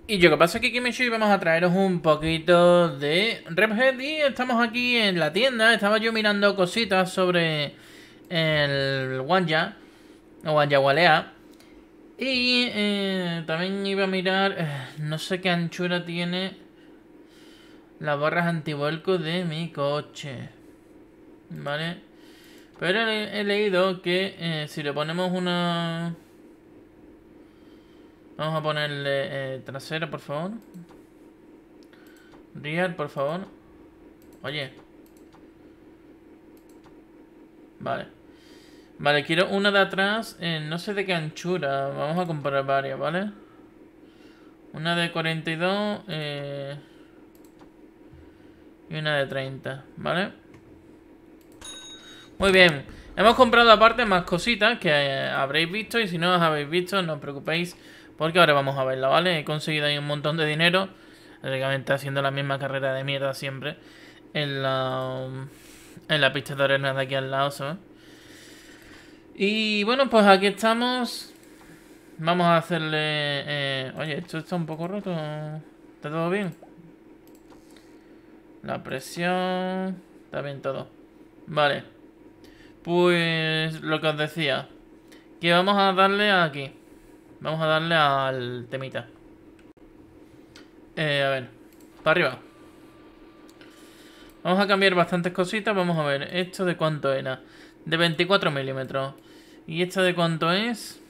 Y yo que pasa que Kimishu y vamos a traeros un poquito de Rephead y estamos aquí en la tienda. Estaba yo mirando cositas sobre el Wanja o Wanja Walea. Y también iba a mirar, no sé qué anchura tiene las barras antivuelco de mi coche. ¿Vale? Pero he leído que si le ponemos una... Vamos a ponerle trasera, por favor. Rear, por favor. Oye. Vale. Vale, quiero una de atrás. No sé de qué anchura. Vamos a comprar varias, ¿vale? Una de 42. Y una de 30, ¿vale? Muy bien. Hemos comprado aparte más cositas que habréis visto. Y si no os habéis visto, no os preocupéis. Porque ahora vamos a verla, ¿vale? He conseguido ahí un montón de dinero. Lógicamente haciendo la misma carrera de mierda siempre. En la pista de arena de aquí al lado, ¿sabes? Y bueno, pues aquí estamos. Vamos a hacerle... Oye, esto está un poco roto. ¿Está todo bien? La presión... Está bien todo. Vale. Pues lo que os decía. Que vamos a darle aquí. Vamos a darle al temita. A ver. Para arriba. Vamos a cambiar bastantes cositas. Vamos a ver. ¿Esto de cuánto era? De 24 milímetros. ¿Y esta de cuánto es?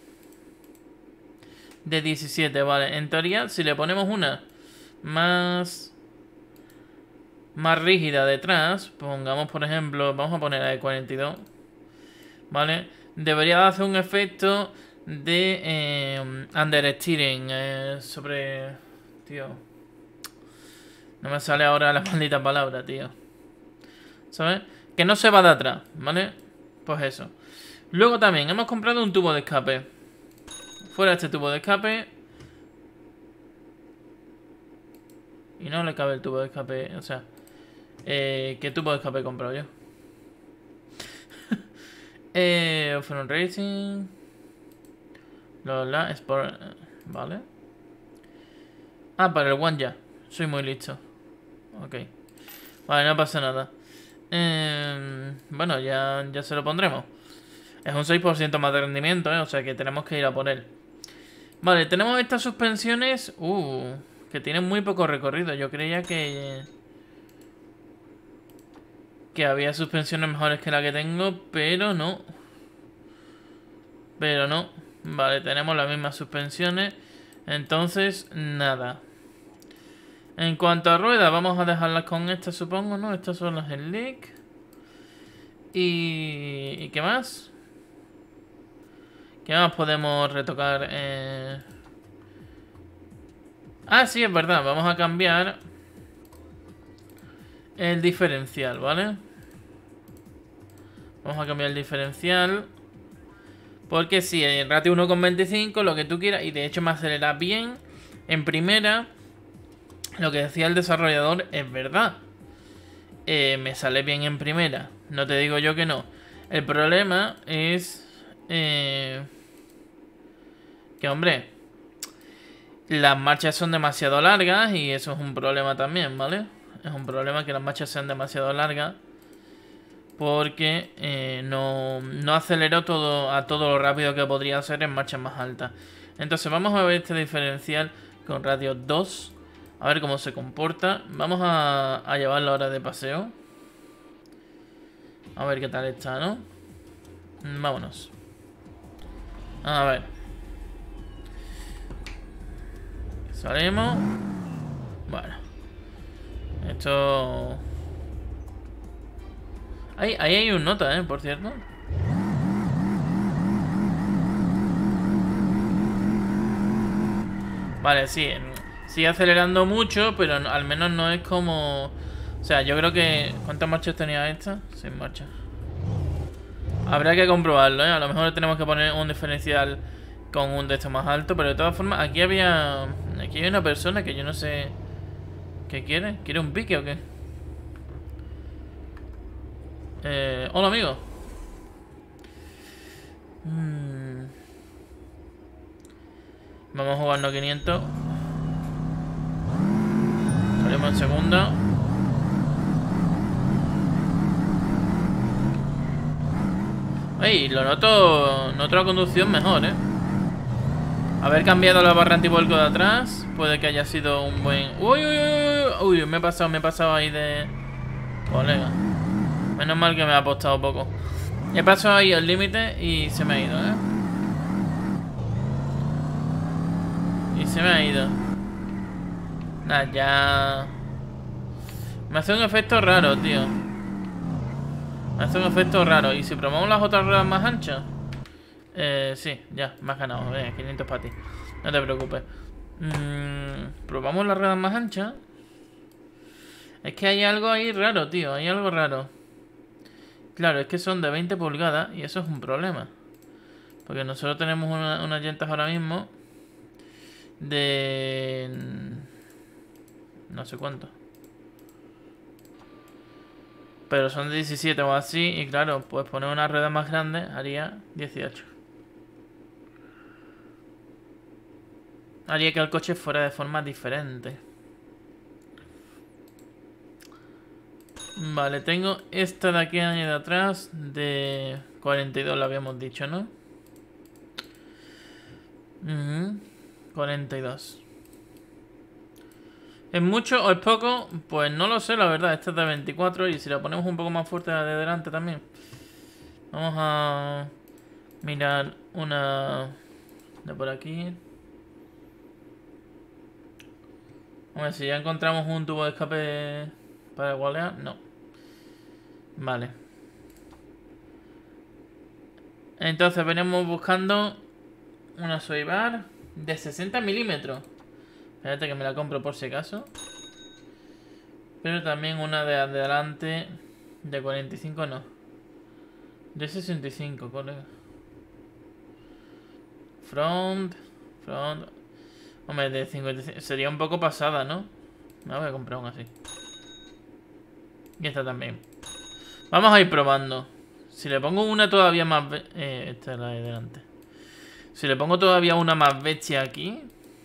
De 17, vale. En teoría, si le ponemos una más rígida detrás, pongamos por ejemplo, vamos a poner la de 42, ¿vale? Debería hacer un efecto de understeering sobre... Tío. No me sale ahora la maldita palabra, tío. ¿Sabes? Que no se va de atrás, ¿vale? Pues eso. Luego también hemos comprado un tubo de escape. Fuera este tubo de escape. Y no le cabe el tubo de escape. O sea, ¿qué tubo de escape he comprado yo? Off-road Racing. Lola, Sport. Vale. Ah, para el One ya. Soy muy listo. Ok. Vale, no pasa nada. Bueno, ya se lo pondremos. Es un 6% más de rendimiento, o sea que tenemos que ir a por él. Vale, tenemos estas suspensiones. Que tienen muy poco recorrido. Yo creía que había suspensiones mejores que la que tengo, pero no. Vale, tenemos las mismas suspensiones. Entonces, nada. En cuanto a ruedas, vamos a dejarlas con estas, supongo, ¿no? Estas son las Slick. ¿Y qué más? ¿Qué más podemos retocar? Ah, sí, es verdad. Vamos a cambiar el diferencial, ¿vale? Vamos a cambiar el diferencial. Porque sí, el ratio 1,25, lo que tú quieras. Y de hecho me acelera bien. En primera, lo que decía el desarrollador es verdad. Me sale bien en primera. No te digo yo que no. El problema es... que, hombre... Las marchas son demasiado largas y eso es un problema también, ¿vale? Es un problema que las marchas sean demasiado largas. Porque no acelero a todo lo rápido que podría hacer en marchas más altas. Entonces vamos a ver este diferencial con radio 2. A ver cómo se comporta. Vamos a llevarlo ahora de paseo. A ver qué tal está, ¿no? Vámonos. A ver. Salimos. Bueno. Esto... Ahí hay un nota, por cierto. Vale, sí. Sigue acelerando mucho, pero al menos no es como... O sea, yo creo que... ¿Cuántas marchas tenía esta? 6 marchas. Habrá que comprobarlo, A lo mejor tenemos que poner un diferencial con un de estos más alto. Pero de todas formas, aquí había... Aquí hay una persona que yo no sé... ¿Qué quiere? ¿Quiere un pique o qué? Hola, amigo. Vamos a jugarnos 500. Salimos en segunda. Ay, lo noto la conducción mejor, ¿eh? Haber cambiado la barra antivuelco de atrás puede que haya sido un buen... Uy, uy, uy, uy, me he pasado ahí de... Colega. Menos mal que me ha apostado poco. He pasado ahí el límite y se me ha ido, ¿eh? Y se me ha ido. Nada, ya... Me hace un efecto raro, tío. Me hace un efecto raro. ¿Y si probamos las otras ruedas más anchas? Sí, ya, me has ganado. 500 para ti. No te preocupes. Probamos las ruedas más anchas. Es que hay algo ahí raro, tío. Hay algo raro. Claro, es que son de 20 pulgadas y eso es un problema. Porque nosotros tenemos unas llantas ahora mismo de... no sé cuánto. Pero son de 17 o así. Y claro, pues poner una rueda más grande haría 18. Haría que el coche fuera de forma diferente. Vale, tengo esta de aquí de atrás de 42, lo habíamos dicho, ¿no? 42. ¿Es mucho o es poco? Pues no lo sé, la verdad. Esta es de 24 y si la ponemos un poco más fuerte de delante también. Vamos a mirar una de por aquí. A ver si ya encontramos un tubo de escape para igualar. No. Vale. Entonces venimos buscando una Soybar de 60 milímetros. Espérate que me la compro por si acaso. Pero también una de adelante de 45 no. De 65, colega. Front. Hombre, de 55. Sería un poco pasada, ¿no? Me la voy a comprar una así. Y esta también. Vamos a ir probando. Si le pongo una todavía más... esta es la de delante. Si le pongo todavía una más bestia aquí...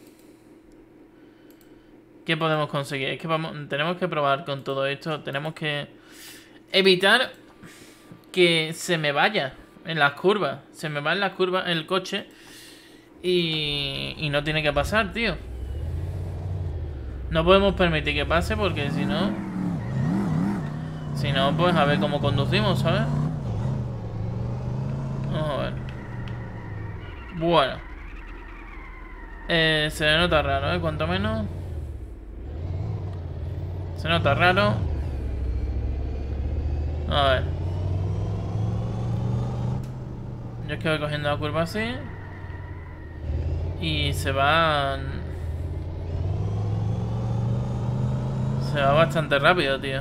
¿Qué podemos conseguir? Es que tenemos que probar con todo esto. Tenemos que evitar que se me vaya en las curvas. Se me va en las curvas el coche. Y no tiene que pasar, tío. No podemos permitir que pase porque si no... Si no, pues a ver cómo conducimos, ¿sabes? Vamos a ver. Bueno. Se le nota raro, ¿eh? Cuanto menos... Se nota raro. A ver. Yo es que voy cogiendo la curva así. Y se va... Se va bastante rápido, tío.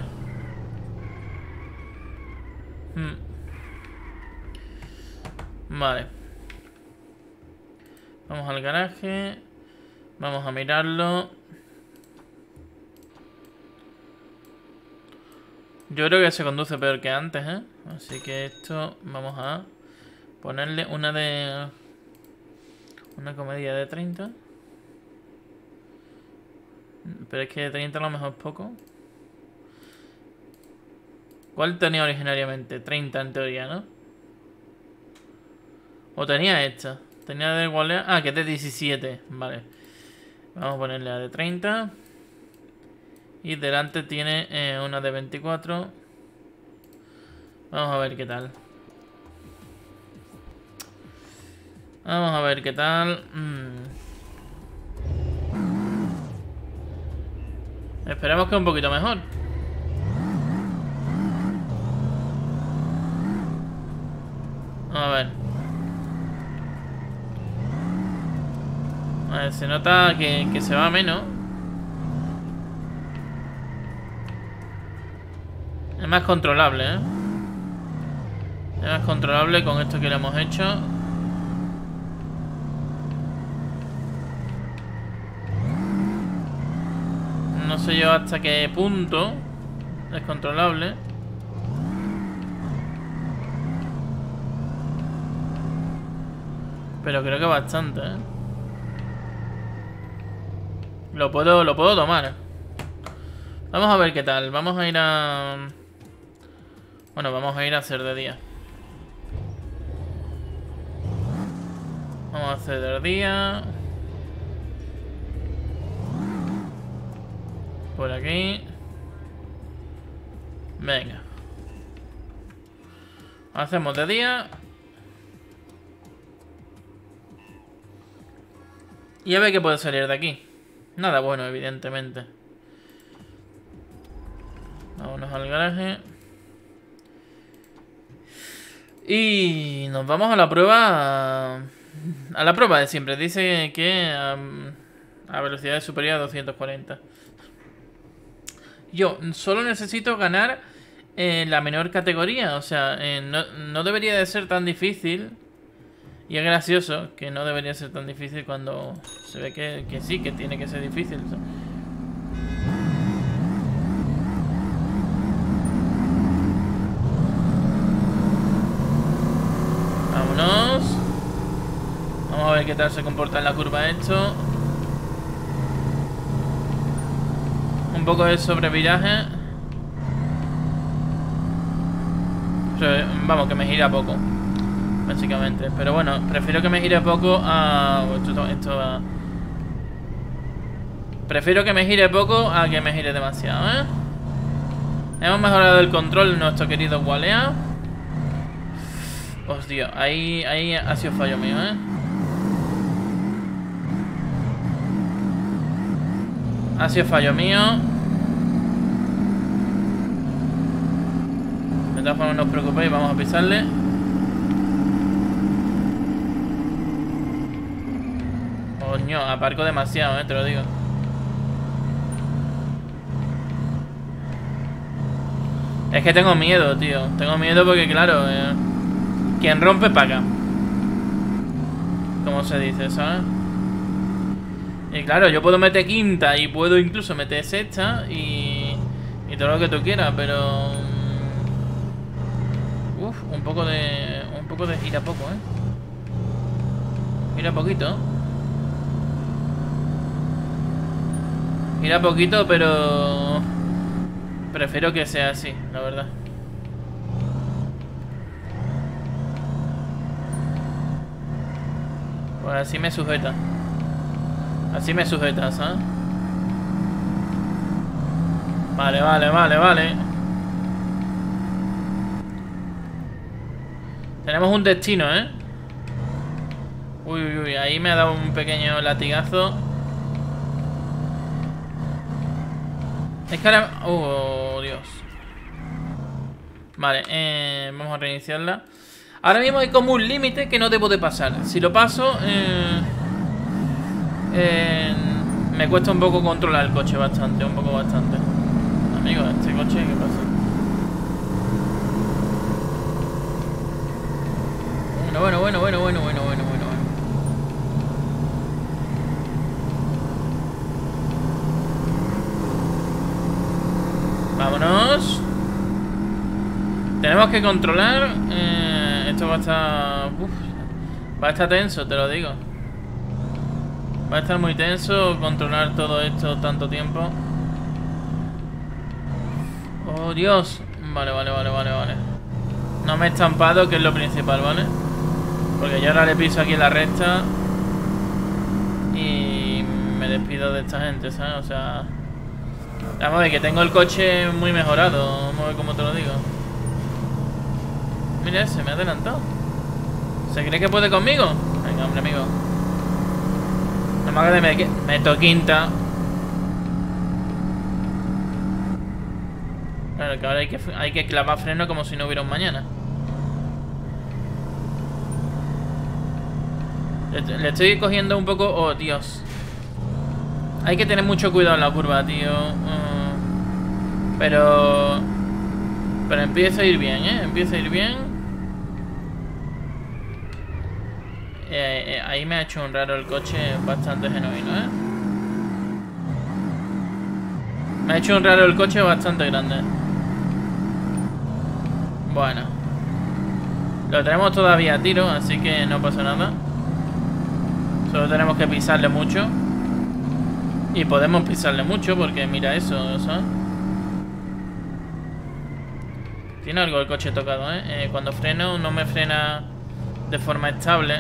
Vale. Vamos al garaje. Vamos a mirarlo. Yo creo que se conduce peor que antes, ¿eh? Así que esto vamos a ponerle una de... Una comedia de 30. Pero es que de 30 a lo mejor es poco. ¿Cuál tenía originariamente? 30 en teoría, ¿no? ¿O tenía esta? Tenía de igual... Ah, que es de 17. Vale. Vamos a ponerle la de 30. Y delante tiene una de 24. Vamos a ver qué tal. Vamos a ver qué tal. Esperemos que un poquito mejor. A ver. A ver, se nota que se va menos. Es más controlable, ¿eh? Es más controlable con esto que le hemos hecho. No sé yo hasta qué punto es controlable. Pero creo que bastante, ¿eh? Lo puedo tomar. Vamos a ver qué tal. Vamos a ir a... Bueno, vamos a ir a hacer de día. Vamos a hacer de día. Por aquí. Venga. Hacemos de día. Y a ver qué puede salir de aquí. Nada bueno, evidentemente. Vámonos al garaje. Y nos vamos a la prueba. A la prueba de siempre. Dice que a velocidades superiores a 240. Yo solo necesito ganar la menor categoría. O sea, no debería de ser tan difícil. Y es gracioso que no debería ser tan difícil cuando se ve que sí, que tiene que ser difícil. Vámonos. Vamos a ver qué tal se comporta en la curva esto. Un poco de sobreviraje. Vamos, que me gira poco, básicamente. Pero bueno, prefiero que me gire poco a... Prefiero que me gire poco a que me gire demasiado, ¿eh? Hemos mejorado el control, nuestro querido Walea. Hostia, ahí ha sido fallo mío, ¿eh? Ha sido fallo mío. De todas formas no os preocupéis, vamos a pisarle. Coño, aparco demasiado, te lo digo. Es que tengo miedo, tío. Tengo miedo porque, claro, quien rompe paga. Como se dice, ¿sabes? Y claro, yo puedo meter quinta y puedo incluso meter sexta y todo lo que tú quieras, pero... un poco de gira poco, Gira poquito. Gira poquito, pero... Prefiero que sea así, la verdad. Pues así me sujeta. Así me sujeta, ¿sabes? Vale. Tenemos un destino, Uy, ahí me ha dado un pequeño latigazo. Es que ahora... Oh, Dios. Vale, vamos a reiniciarla. Ahora mismo hay como un límite que no debo de pasar. Si lo paso, me cuesta un poco controlar el coche bastante. Amigo, este coche, ¿qué pasa? Bueno. Vámonos. Tenemos que controlar. Esto va a estar... va a estar tenso, te lo digo. Va a estar muy tenso controlar todo esto tanto tiempo. Oh, Dios. Vale. No me he estampado, que es lo principal, ¿vale? Porque yo ahora le piso aquí en la recta y me despido de esta gente, ¿sabes? O sea... Vamos a ver, que tengo el coche muy mejorado. Vamos a ver cómo te lo digo. Mira, se me ha adelantado. ¿Se cree que puede conmigo? Venga, hombre, amigo. No me hagas de meto quinta. Claro, que ahora hay que clavar freno como si no hubiera un mañana. Le estoy cogiendo un poco... Oh, Dios. Hay que tener mucho cuidado en la curva, tío. Pero empieza a ir bien, Empieza a ir bien. Ahí me ha hecho un raro el coche bastante genuino, Me ha hecho un raro el coche bastante grande. Bueno. Lo tenemos todavía a tiro, así que no pasa nada. Solo tenemos que pisarle mucho. Y podemos pisarle mucho porque mira eso, ¿sabes? Tiene algo el coche tocado, ¿eh? Cuando freno no me frena de forma estable.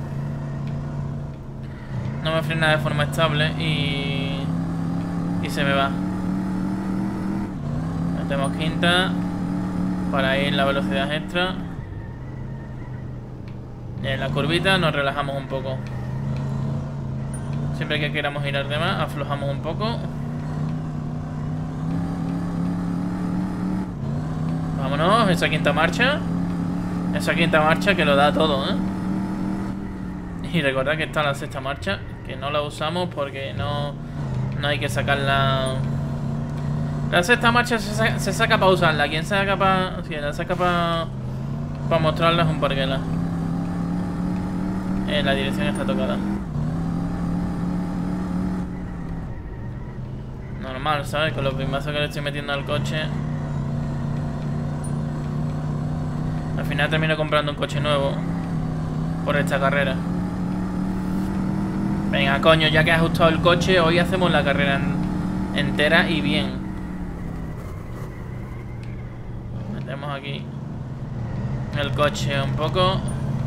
No me frena de forma estable y se me va. Metemos quinta para ir la velocidad extra. Y en la curvita nos relajamos un poco. Siempre que queramos girar de más, aflojamos un poco. Vámonos, esa quinta marcha. Esa quinta marcha que lo da todo, ¿eh? Y recordad que está la sexta marcha, que no la usamos porque no hay que sacarla. La sexta marcha se saca para usarla. Quien saca para... Sí, la saca para mostrarla es un parguela. La dirección está tocada. Normal, ¿sabes? Con los pimbazos que le estoy metiendo al coche. Al final termino comprando un coche nuevo por esta carrera. Venga, coño, ya que has ajustado el coche, hoy hacemos la carrera entera y bien. Metemos aquí el coche un poco.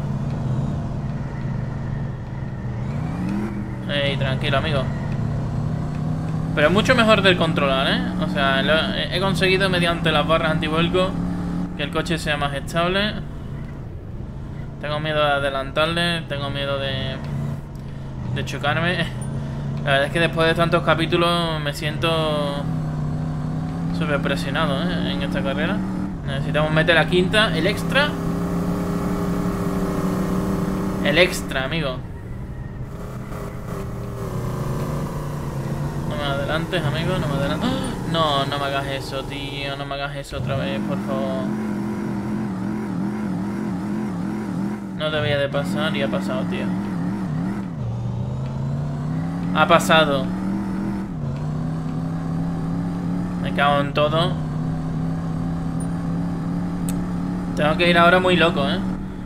Ey, tranquilo, amigo. Pero es mucho mejor del controlar, ¿eh? O sea, he conseguido mediante las barras antivuelco que el coche sea más estable. Tengo miedo de adelantarle, tengo miedo de chocarme. La verdad es que después de tantos capítulos me siento súper presionado, ¿eh? En esta carrera. Necesitamos meter la quinta, el extra. El extra, amigo. No me adelantes, amigo, no me adelantes. No, no me hagas eso, tío. No me hagas eso otra vez, por favor. No debía de pasar y ha pasado, tío. Ha pasado. Me cago en todo. Tengo que ir ahora muy loco, ¿eh?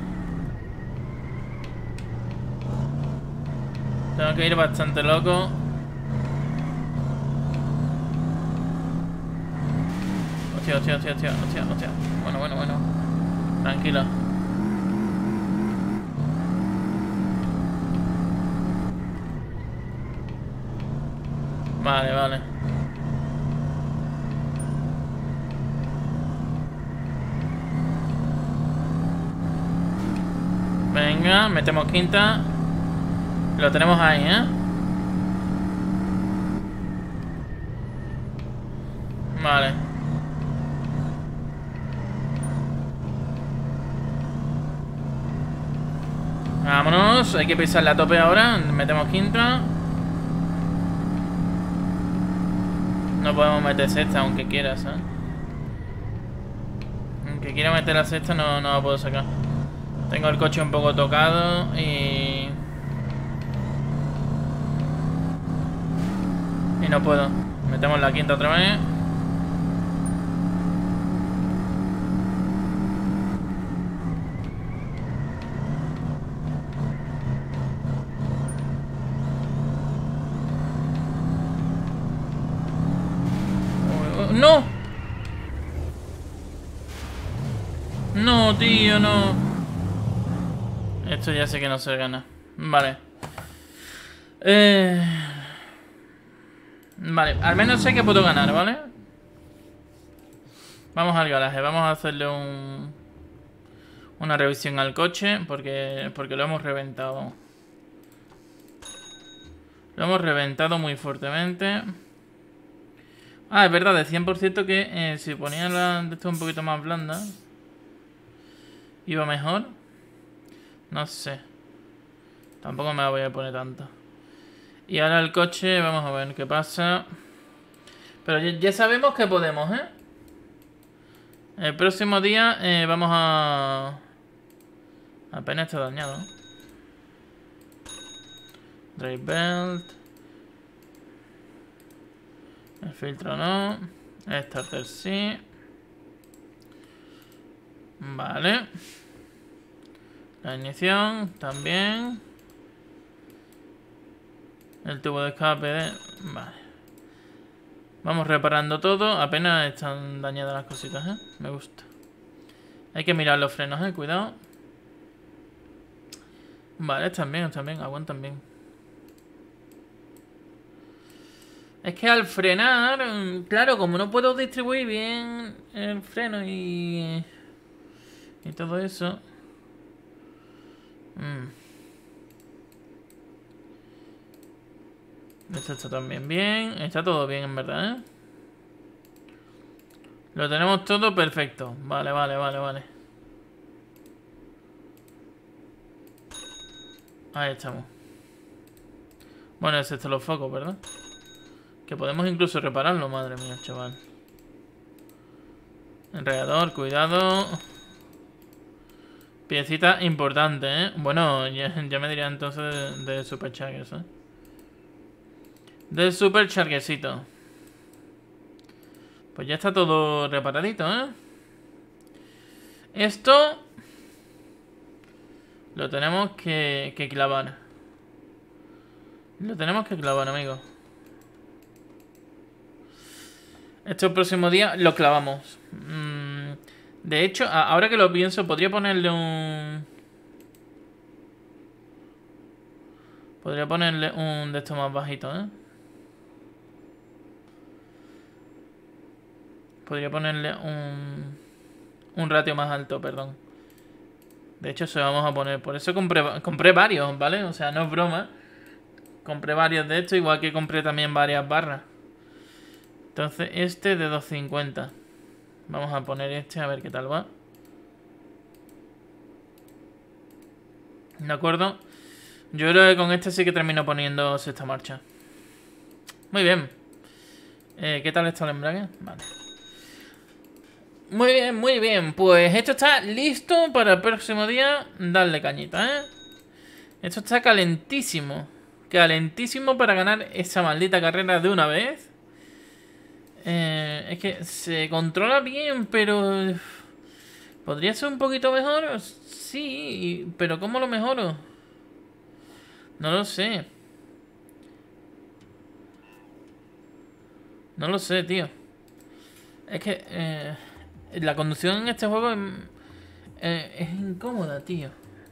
Tengo que ir bastante loco. Hostia. Bueno. Tranquilo. Vale. Venga, metemos quinta. Lo tenemos ahí, ¿eh? Vale. Vámonos, hay que pisarle a tope ahora. Metemos quinta. No podemos meter sexta, aunque quieras, ¿eh? Aunque quiera meter la sexta, no la puedo sacar. Tengo el coche un poco tocado y no puedo. Metemos la quinta otra vez. ¡No! No, tío, no. Esto ya sé que no se gana. Vale. Vale, al menos sé que puedo ganar, ¿vale? Vamos al garaje, vamos a hacerle una revisión al coche porque lo hemos reventado. Lo hemos reventado muy fuertemente. Ah, es verdad, decían por cierto que si ponía la de esto un poquito más blanda iba mejor. No sé. Tampoco me la voy a poner tanto. Y ahora el coche, vamos a ver qué pasa. Pero ya sabemos que podemos, ¿eh? El próximo día vamos a... Apenas está dañado. Drive belt. El filtro no. El starter sí. Vale. La ignición también. El tubo de escape de... Vale. Vamos reparando todo. Apenas están dañadas las cositas, ¿eh? Me gusta. Hay que mirar los frenos, cuidado. Vale, están bien, aguantan bien. Es que al frenar, claro, como no puedo distribuir bien el freno y todo eso. Esto está también bien. Está todo bien, en verdad, Lo tenemos todo perfecto. Vale. Ahí estamos. Bueno, es esto los focos, ¿verdad? Que podemos incluso repararlo, madre mía, chaval. Enredador, cuidado. Piecita importante, Bueno, ya me diría entonces de Super Chargers, Del Super Chargersito. Pues ya está todo reparadito, Esto lo tenemos que clavar. Lo tenemos que clavar, amigos. Este próximo día lo clavamos. De hecho, ahora que lo pienso, podría ponerle un... Podría ponerle un de estos más bajito, Podría ponerle un ratio más alto, perdón. De hecho, se lo vamos a poner. Por eso compré varios, ¿vale? O sea, no es broma. Compré varios de estos, igual que compré también varias barras. Entonces, este de 250. Vamos a poner este a ver qué tal va. ¿De acuerdo? Yo creo que con este sí que termino poniendo sexta marcha. Muy bien. ¿Qué tal está el embrague? Vale. Muy bien. Pues esto está listo para el próximo día. Darle cañita, Esto está calentísimo. Calentísimo para ganar esa maldita carrera de una vez. Es que se controla bien, pero... ¿Podría ser un poquito mejor? Sí, pero ¿cómo lo mejoro? No lo sé. No lo sé, tío. Es que la conducción en este juego es incómoda, tío.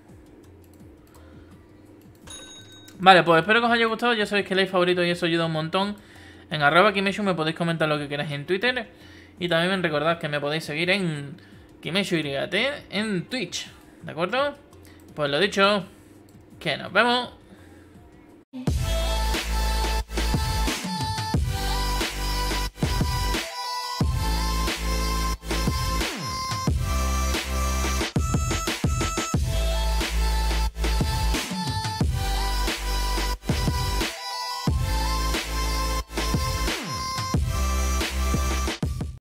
Vale, pues espero que os haya gustado. Ya sabéis que like, favorito y eso ayuda un montón. En @Kimeshu me podéis comentar lo que queráis en Twitter. Y también recordad que me podéis seguir en KimeshuYT en Twitch. ¿De acuerdo? Pues lo dicho, que nos vemos